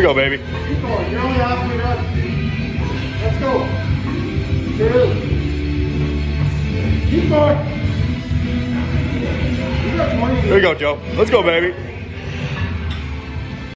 you go, baby. Keep going. You're only halfway done. Let's go. 2. Keep going. You got 20. There you go, Joe. Let's go, baby.